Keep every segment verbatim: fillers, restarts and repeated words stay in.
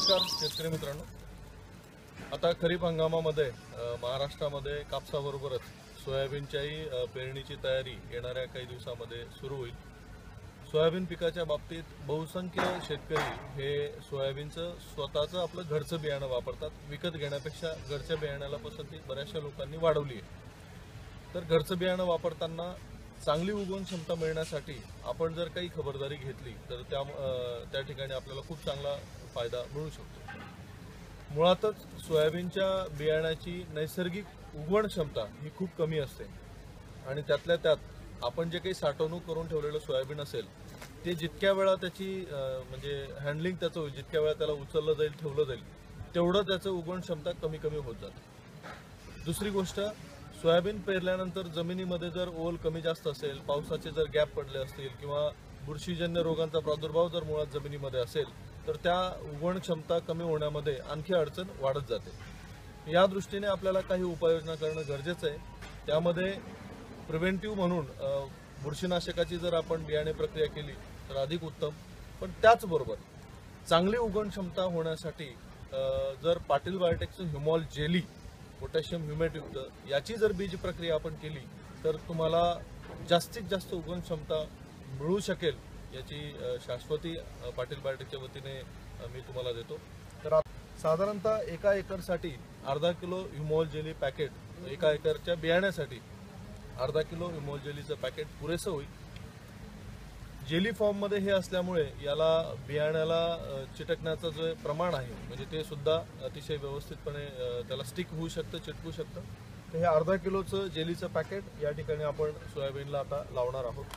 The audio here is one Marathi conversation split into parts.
नमस्कार शेतकरी मित्रांनो, आता खरीप हंगामामध्ये महाराष्ट्रामध्ये कापसाबरोबरच सोयाबीनच्याही पेरणीची तयारी येणाऱ्या काही दिवसांमध्ये सुरू होईल। सोयाबीन पिकाच्या बाबतीत बहुसंख्य शेतकरी हे सोयाबीनचं स्वतःचं आपलं घरचं बियाणं वापरतात। विकत घेण्यापेक्षा घरच्या बियाण्याला पसंती बऱ्याचशा लोकांनी वाढवली आहे। तर घरचं बियाणं वापरताना चांगली उगवण क्षमता मिळण्यासाठी आपण जर काही खबरदारी घेतली तर त्या त्या ठिकाणी आपल्याला खूप चांगला फायदा मिळू शकतो। मुळातच सोयाबीनच्या बियाण्याची नैसर्गिक उगवण क्षमता ही खूप कमी असते आणि त्यातल्या त्यात आपण जे काही साठवणूक करून ठेवलेलं सोयाबीन असेल ते जितक्या वेळा त्याची म्हणजे हँडलिंग त्याचं होईल, जितक्या वेळा त्याला उचललं जाईल ठेवलं जाईल तेवढं त्याचं उगवण क्षमता कमी कमी होत जाते। दुसरी गोष्ट, सोयाबीन पेरल्यानंतर जमिनीमध्ये जर ओल कमी जास्त असेल, पावसाचे जर गॅप पडले असतील किंवा बुरशीजन्य रोगांचा प्रादुर्भाव जर मुळात जमिनीमध्ये असेल तर त्या उगवण क्षमता कमी होण्यामध्ये आणखी अडचण वाढत जाते। या दृष्टीने आपल्याला काही उपाययोजना करणं गरजेचं आहे। त्यामध्ये प्रिव्हेंटिव्ह म्हणून बुरशीनाशकाची जर आपण बियाणे प्रक्रिया केली तर अधिक उत्तम, पण त्याचबरोबर चांगली उगवण क्षमता होण्यासाठी जर पाटील बायोटेकचं ह्युमॉल जेली पोटॅशियम ह्युमेटयुक्त याची जर बीज प्रक्रिया आपण केली तर तुम्हाला जास्तीत जास्त उगवण क्षमता मिळू शकेल याची शाश्वती पाटील बायोटेकच्या वतीने मी तुम्हाला देतो। तर साधारणतः एका एकरसाठी अर्धा किलो ह्युमॉल जेली पॅकेट, एका एकरच्या बियाण्यासाठी अर्धा किलो ह्युमॉल जेलीचं पॅकेट पुरेसं होईल। जेली फॉर्ममध्ये हे असल्यामुळे याला बियाण्याला चिटकण्याचं जे प्रमाण आहे म्हणजे ते सुद्धा अतिशय व्यवस्थितपणे त्याला स्टिक होऊ शकतं, चिटकू शकतं। तर हे अर्धा किलोचं जेलीचं पॅकेट या ठिकाणी आपण सोयाबीनला आता लावणार आहोत।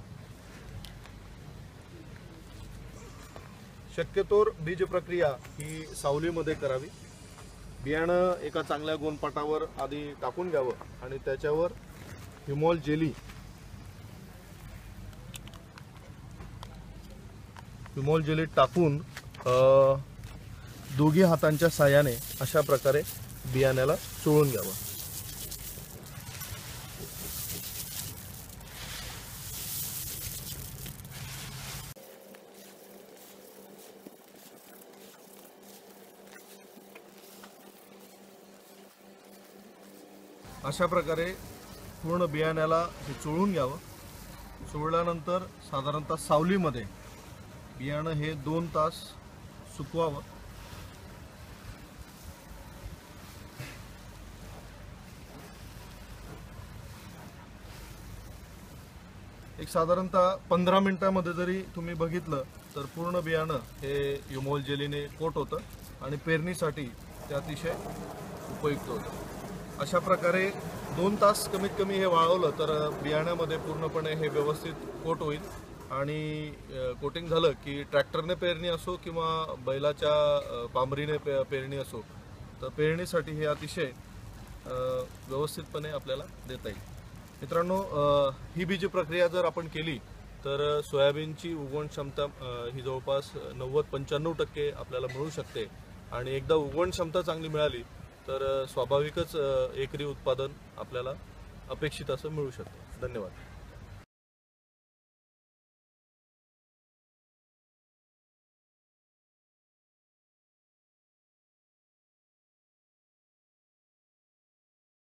शक्यतोर बीज प्रक्रिया ही सावलीमध्ये करावी। बियाणं एका चांगल्या गोणपाटावर आधी टाकून घ्यावं आणि त्याच्यावर ह्युमॉल जेली ह्युमॉल जेली टाकून दोघी हातांच्या साहाय्याने अशा प्रकारे बियाण्याला चोळून घ्यावं। अशा प्रकारे पूर्ण बियाण्याला हे चोळून घ्यावं। चोळल्यानंतर साधारणतः सावलीमध्ये बियाणं हे दोन तास सुकवावं। एक साधारणतः पंधरा मिनिटांमध्ये जरी तुम्ही बघितलं तर पूर्ण बियाणं हे ह्युमॉल जेलीने कोट होतं आणि पेरणीसाठी ते अतिशय उपयुक्त होतं। अशा प्रकारे दोन तास कमीत कमी हे वाळवलं तर बियाण्यामध्ये पूर्णपणे हे व्यवस्थित कोट होईल आणि कोटिंग झालं की ट्रॅक्टरने पेरणी असो किंवा बैलाच्या पांबरीने पे पेरणी असो तर पेरणीसाठी हे अतिशय व्यवस्थितपणे आपल्याला देता येईल। मित्रांनो, ही बीज प्रक्रिया जर आपण केली तर सोयाबीनची उगवण क्षमता ही जवळपास नव्वद पंच्याण्णव टक्के आपल्याला मिळू शकते आणि एकदा उगवण क्षमता चांगली मिळाली तर स्वाभाविकच एकरी उत्पादन आपल्याला अपेक्षित असं मिळू शकतं। धन्यवाद।